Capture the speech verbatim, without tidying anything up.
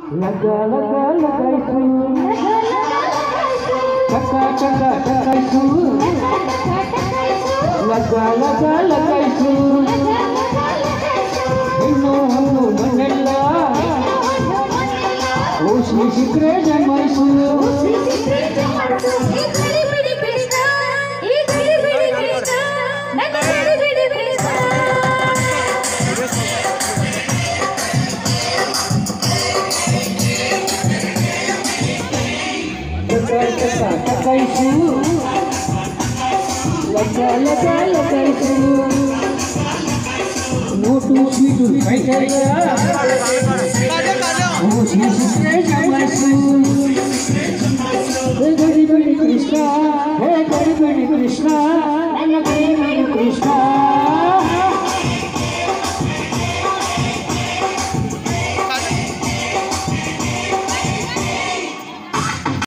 लगा लगा लगाइछु टका टका टकाइछु लगा लगा लगाइछु ಹೆಣ್ಣು ಹಣ್ಣು ಮಣ್ಣೆಲ್ಲ ಓಸಿ ಸಿಕ್ಕರೆ ಜಮಾಯಿಸು टकाइछु लगा लगा लगाइछु नोटू सीटू खाइकैया ओसी सिक्रे जमाइछु हे गरी गरी कृष्ण हे गरी गरी कृष्ण नन गरी गरी कृष्ण